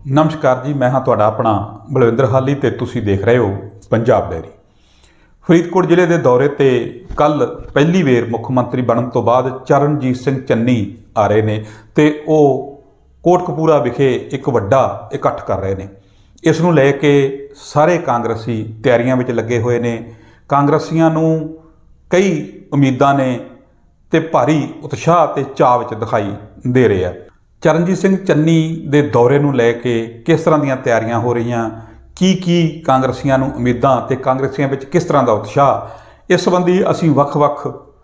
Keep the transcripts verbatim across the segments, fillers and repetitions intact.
नमस्कार जी, मैं हाँ तुहाडा अपना बलविंदर हाली ते तुसी देख रहे हो पंजाब डेयरी। फरीदकोट जिले के दौरे ते कल पहली वेर मुख मंत्री बनने तो बाद चरणजीत सिंह चन्नी आ रहे ने ते ओ कोटकपूरा विखे एक वड्डा इकट्ठ कर रहे ने। इस नूं लैके सारे कांग्रेसी तैयारियां विच लगे हुए ने। कांग्रसियां नूं कई उम्मीदां ने ते भारी उत्साह ते चाह विच दिखाई दे रहे हैं। चरणजीत सिंह चन्नी दे दौरे नूं लैके किस तरह दीयां तैयारियां हो रही, की की कांग्रसियां नूं उम्मीदां ते कांग्रसियां विच किस तरह दा उत्साह, इस संबंधी असीं वख-वख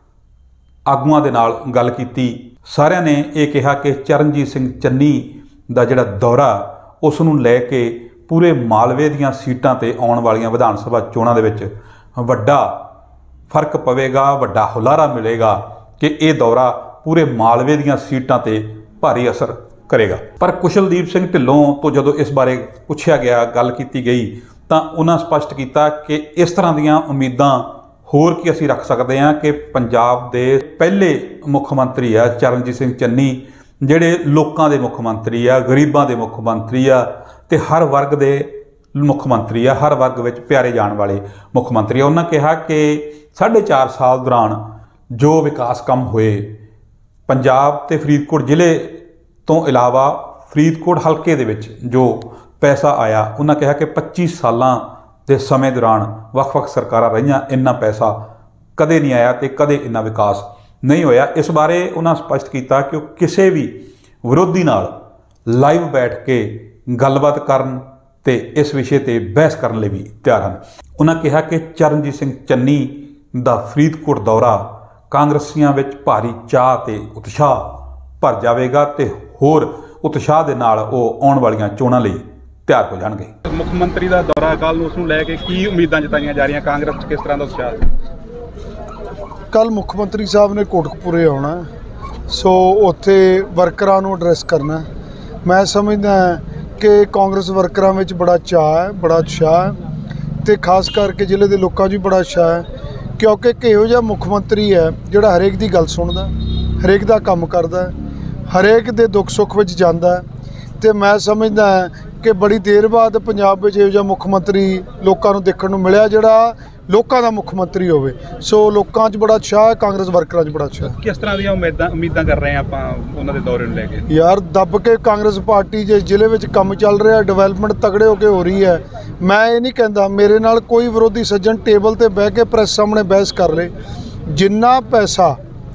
आगूआं दे नाल गल कीती। सारिआं ने यह कहा कि चरणजीत सिंह चन्नी दा जिहड़ा दौरा उस नूं लैके पूरे मालवे दीयां सीटां ते आउण वालीआं विधान सभा चोणां दे विच वड्डा फर्क पवेगा, वड्डा हुलारा मिलेगा कि यह दौरा पूरे मालवे दीयां सीटां ते भारी असर करेगा। पर कुशलदीप सिंह ढिल्लों तो जदों इस बारे पुछया गया, गल की गई, तो उन्होंने स्पष्ट किया कि इस तरह दीयां उम्मीदां होर की असीं रख सकते हैं कि पंजाब दे पहले मुख मंत्री है चरणजीत सिंह चन्नी, जिहड़े लोकां दे मुख मंत्री आ, गरीबां दे मुख मंत्री आ ते हर वर्ग दे मुख मंत्री आ, हर वर्ग विच प्यारे जाण वाले मुख मंत्री आ। उन्होंने कहा कि साढ़े चार साल दौरान जो विकास काम होए पंजाब ते फरीदकोट जिले तो इलावा फरीदकोट हल्के दे विच जो पैसा आया, उन्होंने कहा कि पच्ची सालां दे समय दौरान वख-वख सरकारां रहियां, इन्ना पैसा कदे नहीं आया ते कदे इन्ना विकास नहीं होया। इस बारे उन्होंने स्पष्ट किया कि वो किसी भी विरोधी नाल लाइव बैठ के गलबात करन ते इस विषय ते बहस करने लिए भी तैयार हैं। उन्होंने कहा कि चरणजीत सिंह चन्नी दा फरीदकोट दौरा कांग्रसियां विच भारी चाह ते उत्साह भर जाएगा ते होर उत्साह दे नाल ओह आउण वालीआं चोणां लई तैयार हो जाणगे। मुख्यमंत्री का दौरा कल नूं उस नूं लैके की उम्मीदां जताईआं जा रहीआं, कांग्रेस च किस तरह का उत्साह? कल मुख्यमंत्री साहब ने कोटकपूरे आउणा, सो उत्थे वर्करां नूं एड्रैस करना। मैं समझदा कि कांग्रेस वर्करां विच बड़ा चाह है, बड़ा उत्साह है ते खास करके जिले दे लोकां 'च भी बड़ा उत्साह है, क्योंकि किहो जिहा मुख मंत्री है जिहड़ा हरेक दी गल सुणदा, हरेक दा काम करदा, हरेक दे दुख सुख विच जांदा ते मैं समझदा कि बड़ी देर बाद पंजाब विच इहो जिहा मुख मंत्री लोकां नूं देखण नूं मिलिआ जिहड़ा लोकां दा मुख मंत्री होवे। सो लोकां 'च बड़ा उत्साह है, कांग्रेस वर्करां 'च बड़ा उत्साह है। किस तरह ਦੀਆਂ ਉਮੀਦਾਂ ਉਮੀਦਾਂ ਕਰ ਰਹੇ हैं ਆਪਾਂ ਉਹਨਾਂ ਦੇ ਦੌਰੇ ਨੂੰ ਲੈ ਕੇ? यार दब के कांग्रेस पार्टी जिस जिले में काम चल रहा है, डिवेलपमेंट तगड़े होकर हो रही है। मैं ये नहीं कहता मेरे नाल कोई विरोधी सज्जन टेबल ते बह के प्रेस सामने बहस कर ले। जिन्ना पैसा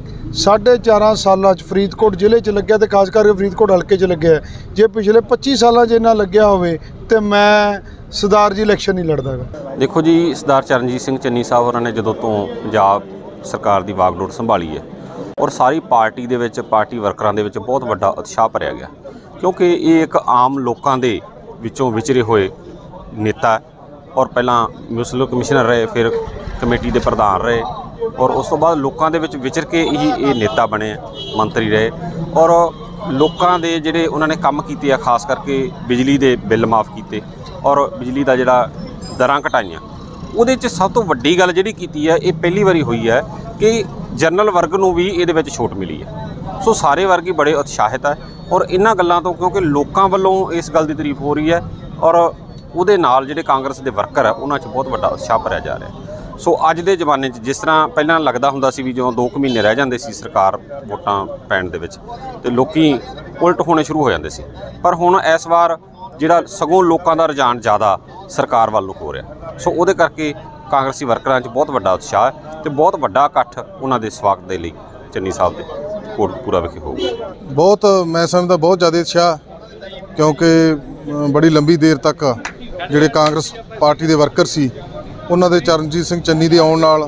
साढ़े चार साल फरीदकोट जिले च लग्या, तो खास करके फरीदकोट हल्के च लग्या, जे पिछले पच्ची साल च इन्ना लग्या होवे तो मैं सरदार जी इलैक्शन नहीं लड़दा। देखो जी, सरदार चरणजीत सिंह चन्नी साहब होरां ने जदों तो पंजाब सरकार की वागडोर संभाली है और सारी पार्टी दे विच पार्टी वर्करां दे विच बहुत वड्डा उत्साह भरिया गया, क्योंकि ये एक आम लोकां दे विचों विचरे होए नेता और पहलां म्यूनसिपल कमिश्नर रहे, फिर कमेटी के प्रधान रहे और उस तो बाद लोकां दे विच विचर के ही ये नेता बने, मंत्री रहे और लोकां दे जिहड़े उन्होंने काम कीते, खास करके बिजली के बिल माफ़ किए और बिजली का जिहड़ा दरां घटाइयां। उहदे च सब तो वड्डी गल जिहड़ी कीती है, ये पहली बारी हुई है कि जनरल वर्ग नूं भी इहदे विच छूट मिली है। सो सारे वर्ग ही बड़े उत्साहित है और इन्हां गल्लां तो क्योंकि लोकां वल्लों इस गल की तारीफ हो रही है और उहदे नाल जिहड़े कांग्रेस के वर्कर है उन्हां च बहुत वड्डा उत्साह भरिया जा रहा है। सो अज के जमाने जिस तरह पहलां लगता हुंदा सी भी जो दो कुछ महीने रह जाते सी सरकार वोटां पैण दे विच ते लोकी उलट होने शुरू हो जाते सी, पर हुण इस वार जिहड़ा सगों लोकां दा रुझान ज़्यादा सरकार वल हो रहा। सो उहदे करके कांग्रेसी वर्करां च बहुत वड्डा उत्साह है ते बहुत वड्डा इकट्ठ उन्हां दे स्वागत दे लई चन्नी साहब दे कोटकपूरा विखे होगा। बहुत मैं समझदा बहुत ज़्यादा उत्साह, क्योंकि बड़ी लंबी देर तक जिहड़े कांग्रेस पार्टी के वर्कर सी उन्हां दे चरणजीत सिंह चन्नी दे आउण नाल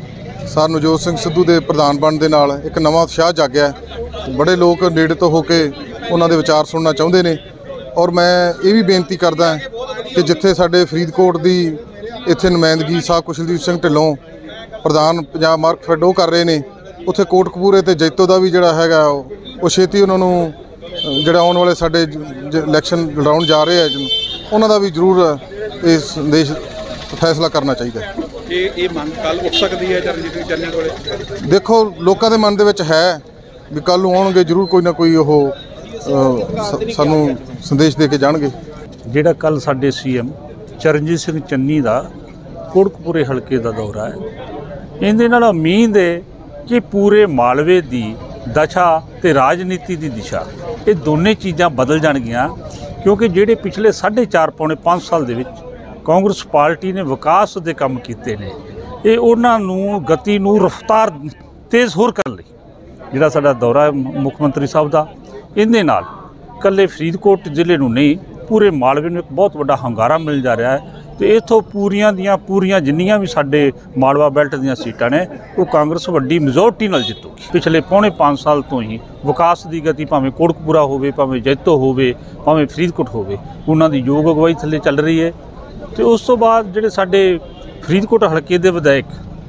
सर नवजोत सिंह सिद्धू के प्रधान बनने दे नाल एक नवां उत्साह जाग्या है। बड़े लोग नेड़े तो होके उन्हां दे विचार सुनना चाहुंदे ने और मैं ये भी बेनती करदा कि जिथे साडे फरीदकोट की इत्थे नुमाइंदगी साहब कुशलदीप सिंह ढिल्लों प्रधान पंजाब मार्कफैड वो कर रहे हैं, उत्थे कोटकपूरे ते जैतो का भी जिहड़ा हैगा वो छेती उन्होंने जिहड़ा आउण वाले साडे इलैक्शन लड़ाउण जा रहे हैं उन्हां दा भी जरूर इस संदेश फैसला करना चाहिए। ये ये मंग कल उठ सकती है चरणजीत सिंह चन्नी कोले? देखो लोगों के मन दे विच है भी कल आउणगे जरूर कोई ना कोई वो सानू संदेश दे के जाणगे। ਜਿਹੜਾ ਕੱਲ ਸਾਡੇ ਸੀਐਮ ਚਰਨਜੀਤ ਸਿੰਘ ਚੰਨੀ ਦਾ ਕੋਟਕਪੂਰੇ ਹਲਕੇ ਦਾ ਦੌਰਾ ਹੈ, ਇਹਦੇ ਨਾਲ ਉਮੀਦ ਹੈ ਕਿ ਪੂਰੇ ਮਾਲਵੇ ਦੀ ਦਸ਼ਾ ਤੇ ਰਾਜਨੀਤੀ ਦੀ ਦਿਸ਼ਾ ਇਹ ਦੋਨੇ ਚੀਜ਼ਾਂ ਬਦਲ ਜਾਣਗੀਆਂ। ਕਿਉਂਕਿ ਜਿਹੜੇ ਪਿਛਲੇ ਸਾਢੇ ਚਾਰ ਪੌਣੇ ਪੰਜ ਸਾਲ ਦੇ ਵਿੱਚ ਕਾਂਗਰਸ ਪਾਰਟੀ ਨੇ ਵਿਕਾਸ ਦੇ ਕੰਮ ਕੀਤੇ ਨੇ, ਇਹ ਉਹਨਾਂ ਨੂੰ ਗਤੀ ਨੂੰ ਰਫ਼ਤਾਰ ਤੇਜ਼ ਹੋਰ ਕਰਨ ਲਈ ਜਿਹੜਾ ਸਾਡਾ ਦੌਰਾ ਹੈ ਮੁੱਖ ਮੰਤਰੀ ਸਾਹਿਬ ਦਾ, ਇਹਦੇ ਨਾਲ ਇਕੱਲੇ ਫਰੀਦਕੋਟ ਜ਼ਿਲ੍ਹੇ ਨੂੰ ਨਹੀਂ ਪੂਰੇ ਮਾਲਵੇ ਨੂੰ ਇੱਕ ਬਹੁਤ ਵੱਡਾ ਹੁੰਗਾਰਾ ਮਿਲ ਜਾ ਰਿਹਾ ਹੈ। ਤੇ ਇਥੋਂ ਪੂਰੀਆਂ ਦੀਆਂ ਪੂਰੀਆਂ ਜਿੰਨੀਆਂ ਵੀ ਸਾਡੇ ਮਾਲਵਾ ਬੈਲਟ ਦੀਆਂ ਸੀਟਾਂ ਨੇ ਉਹ ਕਾਂਗਰਸ ਵੱਡੀ ਮੈਜੋਰਟੀ ਨਾਲ ਜਿੱਤੂਗੀ। ਪਿਛਲੇ ਪੌਣੇ ਪੰਜ ਸਾਲ ਤੋਂ ਹੀ ਵਿਕਾਸ ਦੀ ਗਤੀ ਭਾਵੇਂ ਕੋਟਕਪੂਰਾ ਹੋਵੇ, ਭਾਵੇਂ ਜੈਤੋ ਹੋਵੇ, ਭਾਵੇਂ ਫਰੀਦਕੋਟ ਹੋਵੇ, ਉਹਨਾਂ ਦੀ ਯੋਗ ਅਗਵਾਈ ਥੱਲੇ ਚੱਲ ਰਹੀ ਹੈ। ਤੇ ਉਸ ਤੋਂ ਬਾਅਦ ਜਿਹੜੇ ਸਾਡੇ ਫਰੀਦਕੋਟ ਹਲਕੇ ਦੇ ਵਿਧਾਇਕ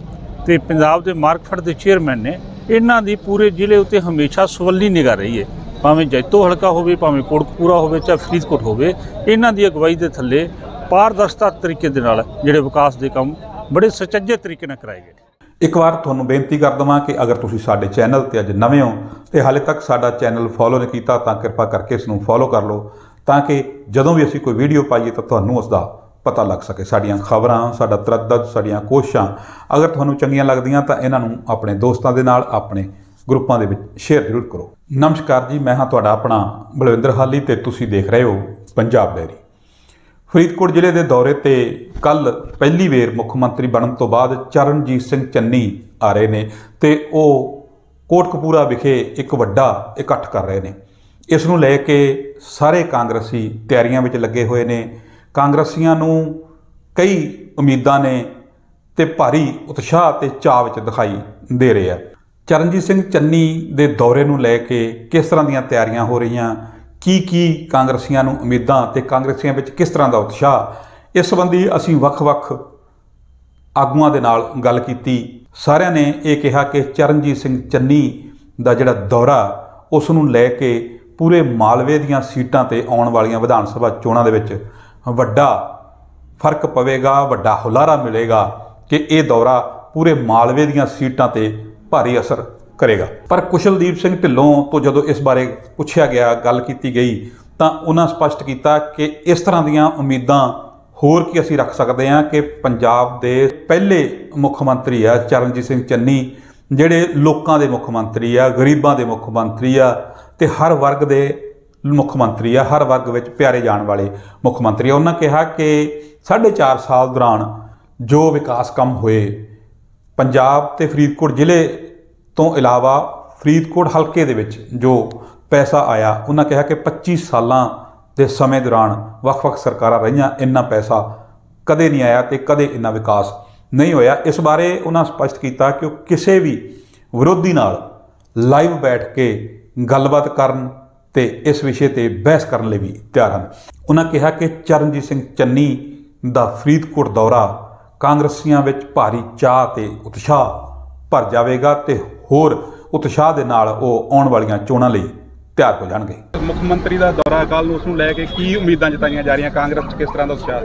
ਤੇ ਪੰਜਾਬ ਦੇ ਮਾਰਕਫੈੱਡ ਦੇ ਚੇਅਰਮੈਨ ਨੇ, ਇਹਨਾਂ ਦੀ ਪੂਰੇ ਜ਼ਿਲ੍ਹੇ ਉੱਤੇ ਹਮੇਸ਼ਾ ਸਵੱਲੀ ਨਿਗਾਹ ਰਹੀ ਹੈ। ਭਾਵੇਂ ਜੈਤੋ ਹਲਕਾ ਹੋਵੇ, ਭਾਵੇਂ ਕੋਟਕਪੂਰਾ ਹੋਵੇ, ਚਾਹੇ ਫਰੀਦਕੋਟ ਹੋਵੇ, ਇਹਨਾਂ ਦੀ ਅਗਵਾਈ ਦੇ ਥੱਲੇ ਪਾਰਦਰਸ਼ਤਾ ਤਰੀਕੇ ਦੇ ਨਾਲ ਜਿਹੜੇ ਵਿਕਾਸ ਦੇ ਕੰਮ ਬੜੇ ਸੁਚੱਜੇ ਤਰੀਕੇ ਨਾਲ ਕਰਾਏ ਗਏ। ਇੱਕ ਵਾਰ ਤੁਹਾਨੂੰ ਬੇਨਤੀ ਕਰ ਦਵਾਂ ਕਿ ਅਗਰ ਤੁਸੀਂ ਸਾਡੇ ਚੈਨਲ ਤੇ ਅੱਜ ਨਵੇਂ ਹੋ ਤੇ ਹਾਲੇ ਤੱਕ ਸਾਡਾ ਚੈਨਲ ਫੋਲੋ ਨਹੀਂ ਕੀਤਾ ਤਾਂ ਕਿਰਪਾ ਕਰਕੇ ਇਸ ਨੂੰ ਫੋਲੋ ਕਰ ਲਓ, ਤਾਂ ਕਿ ਜਦੋਂ ਵੀ ਅਸੀਂ ਕੋਈ ਵੀਡੀਓ ਪਾਈਏ ਤਾਂ ਤੁਹਾਨੂੰ ਉਸ ਦਾ ਪਤਾ ਲੱਗ ਸਕੇ। ਸਾਡੀਆਂ ਖਬਰਾਂ, ਸਾਡਾ ਤਰੱਦਦ, ਸਾਡੀਆਂ ਕੋਸ਼ਿਸ਼ਾਂ ਅਗਰ ਤੁਹਾਨੂੰ ਚੰਗੀਆਂ ਲੱਗਦੀਆਂ ਤਾਂ ਇਹਨਾਂ ਨੂੰ ਆਪਣੇ ਦੋਸਤਾਂ ਦੇ ਨਾਲ, ਆਪਣੇ ਗਰੁੱਪਾਂ ਦੇ ਵਿੱਚ ਸ਼ੇਅਰ ਜ਼ਰੂਰ ਕਰੋ। ਨਮਸਕਾਰ ਜੀ, ਮੈਂ ਹਾਂ ਤੁਹਾਡਾ ਆਪਣਾ ਬਲਵਿੰਦਰ ਹਾਲੀ ਤੇ ਤੁਸੀਂ ਦੇਖ ਰਹੇ ਹੋ ਪੰਜਾਬ ਡੈਰੀ। ਫਰੀਦਕੋਟ ਜ਼ਿਲ੍ਹੇ ਦੇ ਦੌਰੇ ਤੇ ਕੱਲ ਪਹਿਲੀ ਵੇਰ ਮੁੱਖ ਮੰਤਰੀ ਬਣਨ ਤੋਂ ਬਾਅਦ ਚਰਨਜੀਤ ਸਿੰਘ ਚੰਨੀ ਆ ਰਹੇ ਨੇ ਤੇ ਉਹ ਕੋਟਕਪੂਰਾ ਵਿਖੇ ਇੱਕ ਵੱਡਾ ਇਕੱਠ ਕਰ ਰਹੇ ਨੇ। ਇਸ ਨੂੰ ਲੈ ਕੇ ਸਾਰੇ ਕਾਂਗਰਸੀ ਤਿਆਰੀਆਂ ਵਿੱਚ ਲੱਗੇ ਹੋਏ ਨੇ। ਕਾਂਗਰਸੀਆਂ ਨੂੰ ਕਈ ਉਮੀਦਾਂ ਨੇ ਤੇ ਭਾਰੀ ਉਤਸ਼ਾਹ ਤੇ ਚਾਅ ਵਿੱਚ ਦਿਖਾਈ ਦੇ ਰਹੇ ਆ। ਚਰਨਜੀਤ ਸਿੰਘ ਚੰਨੀ ਦੇ ਦੌਰੇ ਨੂੰ ਲੈ ਕੇ ਕਿਸ ਤਰ੍ਹਾਂ ਦੀਆਂ ਤਿਆਰੀਆਂ ਹੋ ਰਹੀਆਂ, ਕੀ ਕੀ ਕਾਂਗਰਸੀਆਂ ਨੂੰ ਉਮੀਦਾਂ ਤੇ ਕਾਂਗਰਸੀਆਂ ਵਿੱਚ ਕਿਸ ਤਰ੍ਹਾਂ ਦਾ ਉਤਸ਼ਾਹ, ਇਸ ਸੰਬੰਧੀ ਅਸੀਂ ਵੱਖ-ਵੱਖ ਆਗੂਆਂ ਦੇ ਨਾਲ ਗੱਲ ਕੀਤੀ। ਸਾਰਿਆਂ ਨੇ ਇਹ ਕਿਹਾ ਕਿ ਚਰਨਜੀਤ ਸਿੰਘ ਚੰਨੀ ਦਾ ਜਿਹੜਾ ਦੌਰਾ ਉਸ ਨੂੰ ਲੈ ਕੇ ਪੂਰੇ ਮਾਲਵੇ ਦੀਆਂ ਸੀਟਾਂ ਤੇ ਆਉਣ ਵਾਲੀਆਂ ਵਿਧਾਨ ਸਭਾ ਚੋਣਾਂ ਦੇ ਵਿੱਚ ਵੱਡਾ ਫਰਕ ਪਵੇਗਾ, ਵੱਡਾ ਹੁਲਾਰਾ ਮਿਲੇਗਾ ਕਿ ਇਹ ਦੌਰਾ ਪੂਰੇ ਮਾਲਵੇ ਦੀਆਂ ਸੀਟਾਂ ਤੇ ਭਾਰੀ ਅਸਰ ਕਰੇਗਾ। ਪਰ ਕੁਸ਼ਲਦੀਪ ਸਿੰਘ ਢਿੱਲੋਂ ਤੋਂ ਜਦੋਂ ਇਸ ਬਾਰੇ ਪੁੱਛਿਆ ਗਿਆ, ਗੱਲ ਕੀਤੀ ਗਈ, ਤਾਂ ਉਹਨਾਂ ਸਪਸ਼ਟ ਕੀਤਾ ਕਿ ਇਸ ਤਰ੍ਹਾਂ ਦੀਆਂ ਉਮੀਦਾਂ ਹੋਰ ਕੀ ਅਸੀਂ ਰੱਖ ਸਕਦੇ ਹਾਂ ਕਿ ਪੰਜਾਬ ਦੇ ਪਹਿਲੇ ਮੁੱਖ ਮੰਤਰੀ ਆ ਚਰਨਜੀਤ ਸਿੰਘ ਚੰਨੀ, ਜਿਹੜੇ ਲੋਕਾਂ ਦੇ ਮੁੱਖ ਮੰਤਰੀ ਆ, ਗਰੀਬਾਂ ਦੇ ਮੁੱਖ ਮੰਤਰੀ ਆ ਤੇ ਹਰ ਵਰਗ ਦੇ ਮੁੱਖ ਮੰਤਰੀ ਆ, ਹਰ ਵਰਗ ਵਿੱਚ ਪਿਆਰੇ ਜਾਣ ਵਾਲੇ ਮੁੱਖ ਮੰਤਰੀ ਆ। ਉਹਨਾਂ ਕਿਹਾ ਕਿ ਸਾਢੇ ਚਾਰ ਸਾਲ ਦੌਰਾਨ ਜੋ ਵਿਕਾਸ ਕੰਮ ਹੋਏ ਪੰਜਾਬ ਤੇ ਫਰੀਦਕੋਟ ਜ਼ਿਲ੍ਹੇ ਤੋਂ ਇਲਾਵਾ ਫਰੀਦਕੋਟ ਹਲਕੇ ਦੇ ਵਿੱਚ ਜੋ ਪੈਸਾ ਆਇਆ, ਉਹਨਾਂ ਕਿਹਾ ਕਿ ਪੱਚੀ ਸਾਲਾਂ ਦੇ ਸਮੇਂ ਦੌਰਾਨ ਵੱਖ-ਵੱਖ ਸਰਕਾਰਾਂ ਰਹੀਆਂ, ਇੰਨਾ ਪੈਸਾ ਕਦੇ ਨਹੀਂ ਆਇਆ ਤੇ ਕਦੇ ਇੰਨਾ ਵਿਕਾਸ ਨਹੀਂ ਹੋਇਆ। ਇਸ ਬਾਰੇ ਉਹਨਾਂ ਸਪਸ਼ਟ ਕੀਤਾ ਕਿ ਉਹ ਕਿਸੇ ਵੀ ਵਿਰੋਧੀ ਨਾਲ ਲਾਈਵ ਬੈਠ ਕੇ ਗੱਲਬਾਤ ਕਰਨ ਤੇ ਇਸ ਵਿਸ਼ੇ ਤੇ ਬਹਿਸ ਕਰਨ ਲਈ ਵੀ ਤਿਆਰ ਹਨ। ਉਹਨਾਂ ਕਿਹਾ ਕਿ ਚਰਨਜੀਤ ਸਿੰਘ ਚੰਨੀ ਦਾ ਫਰੀਦਕੋਟ ਦੌਰਾ ਕਾਂਗਰਸੀਆਂ ਵਿੱਚ ਭਾਰੀ ਚਾਅ ਤੇ ਉਤਸ਼ਾਹ ਭਰ ਜਾਵੇਗਾ ਤੇ ਹੋਰ ਉਤਸ਼ਾਹ ਦੇ ਨਾਲ ਉਹ ਆਉਣ ਵਾਲੀਆਂ ਚੋਣਾਂ ਲਈ ਤਿਆਰ ਹੋ ਜਾਣਗੇ। ਮੁੱਖ ਮੰਤਰੀ ਦਾ ਦੌਰਾ ਕੱਲ ਨੂੰ, ਉਸ ਨੂੰ ਲੈ ਕੇ ਕੀ ਉਮੀਦਾਂ ਜਤਾਈਆਂ ਜਾ ਰਹੀਆਂ, ਕਾਂਗਰਸ 'ਚ ਕਿਸ ਤਰ੍ਹਾਂ ਦਾ ਉਤਸ਼ਾਹ?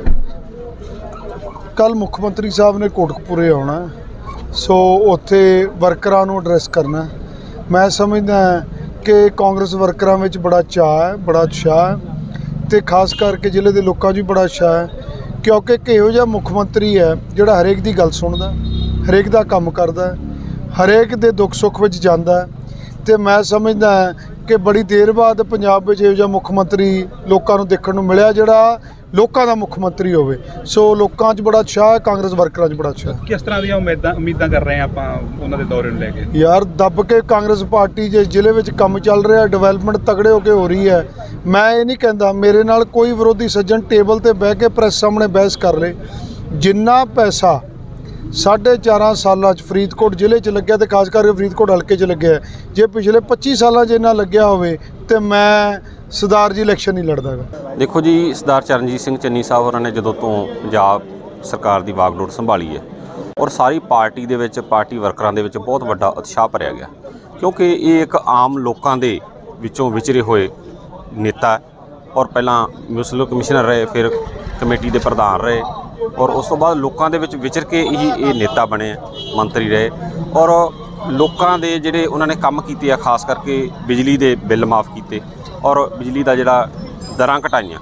ਕੱਲ ਮੁੱਖ ਮੰਤਰੀ ਸਾਹਿਬ ਨੇ ਕੋਟਕਪੂਰੇ ਆਉਣਾ, ਸੋ ਉੱਥੇ ਵਰਕਰਾਂ ਨੂੰ ਐਡਰੈਸ ਕਰਨਾ। ਮੈਂ ਸਮਝਦਾ ਕਿ ਕਾਂਗਰਸ ਵਰਕਰਾਂ ਵਿੱਚ ਬੜਾ ਚਾਅ ਹੈ, ਬੜਾ ਉਤਸ਼ਾਹ ਹੈ ਤੇ ਖਾਸ ਕਰਕੇ ਜ਼ਿਲ੍ਹੇ ਦੇ ਲੋਕਾਂ 'ਚ ਵੀ ਬੜਾ ਉਤਸ਼ਾਹ ਹੈ, ਕਿਉਂਕਿ ਇੱਕ ਇਹੋ ਜਿਹਾ ਮੁੱਖ ਮੰਤਰੀ ਹੈ ਜਿਹੜਾ ਹਰੇਕ ਦੀ ਗੱਲ ਸੁਣਦਾ, ਹਰੇਕ ਦਾ ਕੰਮ ਕਰਦਾ, ਹਰੇਕ ਦੇ ਦੁੱਖ ਸੁੱਖ ਵਿੱਚ ਜਾਂਦਾ। ਤੇ ਮੈਂ ਸਮਝਦਾ ਕਿ ਬੜੀ ਦੇਰ ਬਾਅਦ ਪੰਜਾਬ ਵਿੱਚ ਇਹੋ ਜਿਹਾ ਮੁੱਖ ਮੰਤਰੀ ਲੋਕਾਂ ਨੂੰ ਦੇਖਣ ਨੂੰ ਮਿਲਿਆ ਜਿਹੜਾ ਲੋਕਾਂ ਦਾ ਮੁੱਖ ਮੰਤਰੀ ਹੋਵੇ। ਸੋ ਲੋਕਾਂ 'ਚ ਬੜਾ ਉਤਸ਼ਾਹ ਹੈ, ਕਾਂਗਰਸ ਵਰਕਰਾਂ 'ਚ ਬੜਾ ਉਤਸ਼ਾਹ। ਕਿਸ ਤਰ੍ਹਾਂ ਦੀਆਂ ਉਮੀਦਾਂ ਉਮੀਦਾਂ ਕਰ ਰਹੇ ਹਾਂ ਆਪਾਂ ਉਹਨਾਂ ਦੇ ਦੌਰੇ ਨੂੰ ਲੈ ਕੇ? ਯਾਰ ਦੱਬ ਕੇ ਕਾਂਗਰਸ ਪਾਰਟੀ ਜੇ ਜ਼ਿਲ੍ਹੇ ਵਿੱਚ ਕੰਮ ਚੱਲ ਰਿਹਾ, ਡਿਵੈਲਪਮੈਂਟ ਤਗੜੇ ਹੋ ਕੇ ਹੋ ਰਹੀ ਹੈ। ਮੈਂ ਇਹ ਨਹੀਂ ਕਹਿੰਦਾ ਮੇਰੇ ਨਾਲ ਕੋਈ ਵਿਰੋਧੀ ਸੱਜਣ ਟੇਬਲ ਤੇ ਬਹਿ ਕੇ ਪ੍ਰੈਸ ਸਾਹਮਣੇ ਬਹਿਸ ਕਰ ਲੇ। ਜਿੰਨਾ ਪੈਸਾ ਸਾਢੇ ਚਾਰਾਂ ਸਾਲਾਂ 'ਚ ਫਰੀਦਕੋਟ ਜ਼ਿਲ੍ਹੇ 'ਚ ਲੱਗਿਆ ਤੇ ਖਾਸ ਕਰਕੇ ਫਰੀਦਕੋਟ ਹਲਕੇ 'ਚ ਲੱਗਿਆ, ਜੇ ਪਿਛਲੇ ਪੱਚੀ ਸਾਲਾਂ 'ਚ ਇੰਨਾ ਲੱਗਿਆ ਹੋਵੇ ਤੇ ਮੈਂ ਸਰਦਾਰ ਜੀ ਇਲੈਕਸ਼ਨ ਨਹੀਂ ਲੜਦਾ ਗਾ। ਦੇਖੋ ਜੀ, ਸਰਦਾਰ ਚਰਨਜੀਤ ਸਿੰਘ ਚੰਨੀ ਸਾਹਿਬ ਹੋਰਾਂ ਨੇ ਜਦੋਂ ਤੋਂ ਪੰਜਾਬ ਸਰਕਾਰ ਦੀ ਵਾਗਡੋਰ ਸੰਭਾਲੀ ਹੈ ਔਰ ਸਾਰੀ ਪਾਰਟੀ ਦੇ ਵਿੱਚ, ਪਾਰਟੀ ਵਰਕਰਾਂ ਦੇ ਵਿੱਚ ਬਹੁਤ ਵੱਡਾ ਉਤਸ਼ਾਹ ਭਰਿਆ ਗਿਆ, ਕਿਉਂਕਿ ਇਹ ਇੱਕ ਆਮ ਲੋਕਾਂ ਦੇ ਵਿੱਚੋਂ ਵਿਚਰੇ ਹੋਏ ਨੇਤਾ ਔਰ ਪਹਿਲਾਂ ਮਿਊਨਿਸਪਲ ਕਮਿਸ਼ਨਰ ਰਹੇ, ਫਿਰ ਕਮੇਟੀ ਦੇ ਪ੍ਰਧਾਨ ਰਹੇ ਔਰ ਉਸ ਤੋਂ ਬਾਅਦ ਲੋਕਾਂ ਦੇ ਵਿੱਚ ਵਿਚਰ ਕੇ ਹੀ ਇਹ ਨੇਤਾ ਬਣੇ, ਮੰਤਰੀ ਰਹੇ ਔਰ ਲੋਕਾਂ ਦੇ ਜਿਹੜੇ ਉਹਨਾਂ ਨੇ ਕੰਮ ਕੀਤੇ ਆ, ਖਾਸ ਕਰਕੇ ਬਿਜਲੀ ਦੇ ਬਿੱਲ ਮਾਫ ਕੀਤੇ ਔਰ ਬਿਜਲੀ ਦਾ ਜਿਹੜਾ ਦਰਾਂ ਘਟਾਈਆਂ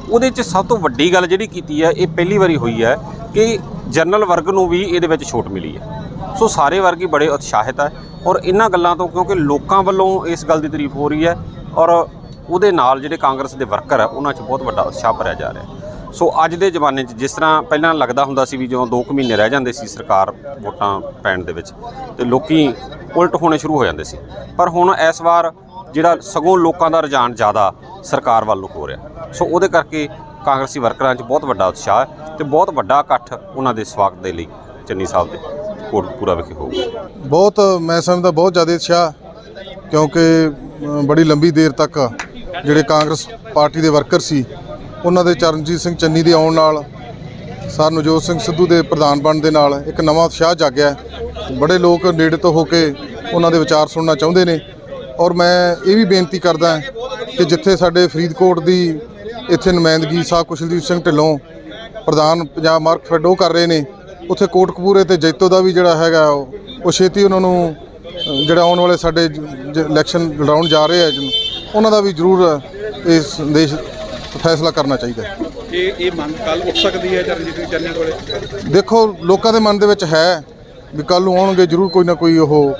ਉਹਦੇ 'ਚ ਸਭ ਤੋਂ ਵੱਡੀ ਗੱਲ ਜਿਹੜੀ ਕੀਤੀ ਹੈ, ਇਹ ਪਹਿਲੀ ਵਾਰੀ ਹੋਈ ਹੈ ਕਿ ਜਨਰਲ ਵਰਗ ਨੂੰ ਵੀ ਇਹਦੇ ਵਿੱਚ ਛੋਟ ਮਿਲੀ ਹੈ। ਸੋ ਸਾਰੇ ਵਰਗ ਹੀ ਬੜੇ ਉਤਸ਼ਾਹਿਤ ਹੈ ਔਰ ਇਹਨਾਂ ਗੱਲਾਂ ਤੋਂ, ਕਿਉਂਕਿ ਲੋਕਾਂ ਵੱਲੋਂ ਇਸ ਗੱਲ ਦੀ ਤਾਰੀਫ ਹੋ ਰਹੀ ਹੈ ਔਰ ਉਹਦੇ ਨਾਲ ਜਿਹੜੇ ਕਾਂਗਰਸ ਦੇ ਵਰਕਰ ਹੈ ਉਹਨਾਂ 'ਚ ਬਹੁਤ ਵੱਡਾ ਉਤਸ਼ਾਹ ਭਰਿਆ ਜਾ ਰਿਹਾ। ਸੋ ਅੱਜ ਦੇ ਜ਼ਮਾਨੇ 'ਚ ਜਿਸ ਤਰ੍ਹਾਂ ਪਹਿਲਾਂ ਲੱਗਦਾ ਹੁੰਦਾ ਸੀ ਵੀ ਜਦੋਂ ਦੋ ਕੁ ਮਹੀਨੇ ਰਹਿ ਜਾਂਦੇ ਸੀ ਸਰਕਾਰ ਵੋਟਾਂ ਪੈਣ ਦੇ ਵਿੱਚ ਤੇ ਲੋਕੀ ਉਲਟ ਹੋਣੇ ਸ਼ੁਰੂ ਹੋ ਜਾਂਦੇ ਸੀ, ਪਰ ਹੁਣ ਇਸ ਵਾਰ ਜਿਹੜਾ ਸਗੋਂ ਲੋਕਾਂ ਦਾ ਰੁਝਾਨ ਜ਼ਿਆਦਾ ਸਰਕਾਰ ਵੱਲ ਨੂੰ ਹੋ ਰਿਹਾ। ਸੋ ਉਹਦੇ ਕਰਕੇ ਕਾਂਗਰਸੀ ਵਰਕਰਾਂ 'ਚ ਬਹੁਤ ਵੱਡਾ ਉਤਸ਼ਾਹ ਹੈ ਤੇ ਬਹੁਤ ਵੱਡਾ ਇਕੱਠ ਉਹਨਾਂ ਦੇ ਸਵਾਗਤ ਦੇ ਲਈ ਚੰਨੀ ਸਾਹਿਬ ਦੇ ਕੋਟਕਪੂਰਾ ਵਿਖੇ ਹੋਊਗਾ। ਬਹੁਤ ਮੈਂ ਸਮਝਦਾ ਬਹੁਤ ਜ਼ਿਆਦਾ ਉਤਸ਼ਾਹ, ਕਿਉਂਕਿ ਅ, ਬੜੀ ਲੰਬੀ ਦੇਰ ਤੱਕ ਜਿਹੜੇ ਕਾਂਗਰਸ ਪਾਰਟੀ ਦੇ ਵਰਕਰ ਸੀ ਉਹਨਾਂ ਦੇ ਚਰਨਜੀਤ ਸਿੰਘ ਚੰਨੀ ਦੇ ਆਉਣ ਨਾਲ ਸਰ ਨਵਜੋਤ ਸਿੰਘ ਸਿੱਧੂ ਦੇ ਪ੍ਰਧਾਨ ਬਣਨ ਦੇ ਨਾਲ ਇੱਕ ਨਵਾਂ ਉਤਸ਼ਾਹ ਜਾਗਿਆ। ਬੜੇ ਲੋਕ ਨੇੜੇ ਤੋਂ ਹੋ ਕੇ ਉਹਨਾਂ ਦੇ ਵਿਚਾਰ ਸੁਣਨਾ ਚਾਹੁੰਦੇ ਨੇ ਔਰ ਮੈਂ ਇਹ ਵੀ ਬੇਨਤੀ ਕਰਦਾ ਕਿ ਜਿੱਥੇ ਸਾਡੇ ਫਰੀਦਕੋਟ ਦੀ ਇੱਥੇ ਨੁਮਾਇੰਦਗੀ ਸਾਹਿਬ ਕੁਸ਼ਲਦੀਪ ਸਿੰਘ ਢਿੱਲੋਂ ਪ੍ਰਧਾਨ ਪੰਜਾਬ ਮਾਰਕਫੈੱਡ ਉਹ ਕਰ ਰਹੇ ਨੇ, ਉੱਥੇ ਕੋਟਕਪੂਰੇ ਤੇ ਜੈਤੋ ਦਾ ਵੀ ਜਿਹੜਾ ਹੈਗਾ ਉਹ ਛੇਤੀ ਉਹਨਾਂ ਨੂੰ ਜਿਹੜਾ ਆਉਣ ਵਾਲੇ ਸਾਡੇ ਇਲੈਕਸ਼ਨ ਲੜਾਉਣ ਜਾ ਰਹੇ ਆ ਉਹਨਾਂ ਦਾ ਵੀ ਜ਼ਰੂਰ ਇਹ ਸੰਦੇਸ਼ ਫੈਸਲਾ ਕਰਨਾ ਚਾਹੀਦਾ। ਇਹ ਇਹ ਮੰਗ ਕੱਲ ਉੱਠ ਸਕਦੀ ਹੈ ਚਰਨਜੀਤ ਸਿੰਘ ਚੰਨੀ ਕੋਲੇ? ਦੇਖੋ ਲੋਕਾਂ ਦੇ ਮਨ ਦੇ ਵਿੱਚ ਹੈ ਵੀ ਕੱਲ੍ਹ ਨੂੰ ਆਉਣਗੇ ਜ਼ਰੂਰ ਕੋਈ ਨਾ ਕੋਈ ਉਹ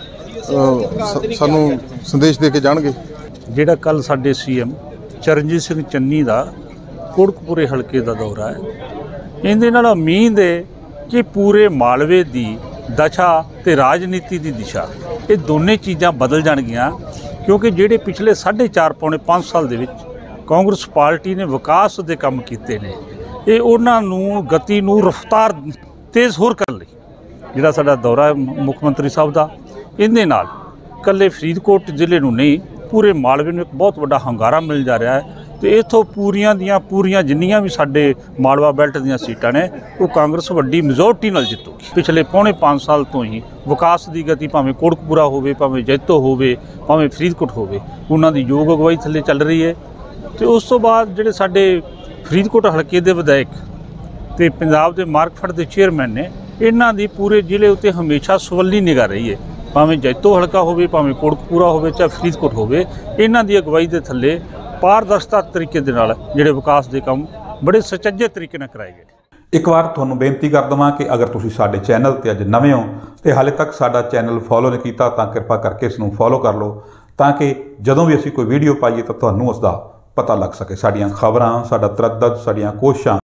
ਅ, ਸਾਨੂੰ ਸੰਦੇਸ਼ ਦੇ ਕੇ ਜਾਣਗੇ। ਜਿਹੜਾ ਕੱਲ ਸਾਡੇ ਸੀਐਮ ਚਰਨਜੀਤ ਸਿੰਘ ਚੰਨੀ ਦਾ ਕੋਟਕਪੂਰੇ ਹਲਕੇ ਦਾ ਦੌਰਾ ਹੈ, ਇਹਦੇ ਨਾਲ ਉਮੀਦ ਹੈ ਕਿ ਪੂਰੇ ਮਾਲਵੇ ਦੀ ਦਸ਼ਾ ਤੇ ਰਾਜਨੀਤੀ ਦੀ ਦਿਸ਼ਾ ਇਹ ਦੋਨੇ ਚੀਜ਼ਾਂ ਬਦਲ ਜਾਣਗੀਆਂ, ਕਿਉਂਕਿ ਜਿਹੜੇ ਪਿਛਲੇ ਸਾਢੇ ਚਾਰ ਪੌਣੇ ਪੰਜ ਸਾਲ ਦੇ ਵਿੱਚ ਕਾਂਗਰਸ ਪਾਰਟੀ ਨੇ ਵਿਕਾਸ ਦੇ ਕੰਮ ਕੀਤੇ ਨੇ, ਇਹ ਉਹਨਾਂ ਨੂੰ ਗਤੀ ਨੂੰ ਰਫ਼ਤਾਰ ਤੇਜ਼ ਹੋਰ ਕਰਨ ਲਈ ਜਿਹੜਾ ਸਾਡਾ ਦੌਰਾ ਹੈ ਮੁੱਖ ਮੰਤਰੀ ਸਾਹਿਬ ਦਾ, ਇਹਦੇ ਨਾਲ ਇਕੱਲੇ ਫਰੀਦਕੋਟ ਜ਼ਿਲ੍ਹੇ ਨੂੰ ਨਹੀਂ ਪੂਰੇ ਮਾਲਵੇ ਨੂੰ ਇੱਕ ਬਹੁਤ ਵੱਡਾ ਹੁੰਗਾਰਾ ਮਿਲ ਜਾ ਰਿਹਾ ਹੈ ਤੇ ਇੱਥੋਂ ਪੂਰੀਆਂ ਦੀਆਂ ਪੂਰੀਆਂ ਜਿੰਨੀਆਂ ਵੀ ਸਾਡੇ ਮਾਲਵਾ ਬੈਲਟ ਦੀਆਂ ਸੀਟਾਂ ਨੇ ਉਹ ਕਾਂਗਰਸ ਵੱਡੀ ਮੈਜੋਰਟੀ ਨਾਲ ਜਿੱਤੂਗੀ। ਪਿਛਲੇ ਪੌਣੇ ਪੰਜ ਸਾਲ ਤੋਂ ਹੀ ਵਿਕਾਸ ਦੀ ਗਤੀ ਭਾਵੇਂ ਕੋਟਕਪੂਰਾ ਹੋਵੇ, ਭਾਵੇਂ ਜੈਤੋ ਹੋਵੇ, ਭਾਵੇਂ ਫਰੀਦਕੋਟ ਹੋਵੇ, ਉਹਨਾਂ ਦੀ ਯੋਗ ਅਗਵਾਈ ਥੱਲੇ ਚੱਲ ਰਹੀ ਹੈ। ਤੇ ਉਸ ਤੋਂ ਬਾਅਦ ਜਿਹੜੇ ਸਾਡੇ ਫਰੀਦਕੋਟ ਹਲਕੇ ਦੇ ਵਿਧਾਇਕ ਤੇ ਪੰਜਾਬ ਦੇ ਮਾਰਕਫੈੱਡ ਦੇ ਚੇਅਰਮੈਨ ਨੇ, ਇਹਨਾਂ ਦੀ ਪੂਰੇ ਜ਼ਿਲ੍ਹੇ ਉੱਤੇ ਹਮੇਸ਼ਾ ਸਵੱਲੀ ਨਿਗਾਹ ਰਹੀ ਹੈ, ਭਾਵੇਂ ਜੈਤੋ ਹਲਕਾ ਹੋਵੇ, ਭਾਵੇਂ ਕੋਟਕਪੂਰਾ ਹੋਵੇ, ਚਾਹੇ ਫਰੀਦਕੋਟ ਹੋਵੇ, ਇਹਨਾਂ ਦੀ ਅਗਵਾਈ ਦੇ ਥੱਲੇ ਪਾਰਦਰਸ਼ਤਾ ਤਰੀਕੇ ਦੇ ਨਾਲ ਜਿਹੜੇ ਵਿਕਾਸ ਦੇ ਕੰਮ ਬੜੇ ਸੁਚੱਜੇ ਤਰੀਕੇ ਨਾਲ ਕਰਾਏ ਗਏ। ਇੱਕ ਵਾਰ ਤੁਹਾਨੂੰ ਬੇਨਤੀ ਕਰ ਦਵਾਂ ਕਿ ਅਗਰ ਤੁਸੀਂ ਸਾਡੇ ਚੈਨਲ ਤੇ ਅੱਜ ਨਵੇਂ ਹੋ ਤੇ ਹਾਲੇ ਤੱਕ ਸਾਡਾ ਚੈਨਲ ਫੋਲੋ ਨਹੀਂ ਕੀਤਾ ਤਾਂ ਕਿਰਪਾ ਕਰਕੇ ਇਸ ਨੂੰ ਫੋਲੋ ਕਰ ਲਓ, ਤਾਂ ਕਿ ਜਦੋਂ ਵੀ ਅਸੀਂ ਕੋਈ ਵੀਡੀਓ ਪਾਈਏ ਤਾਂ ਤੁਹਾਨੂੰ ਉਸ ਦਾ ਪਤਾ ਲੱਗ ਸਕੇ। ਸਾਡੀਆਂ ਖਬਰਾਂ, ਸਾਡਾ ਤਰੱਦਦ, ਸਾਡੀਆਂ ਕੋਸ਼ਿਸ਼ਾਂ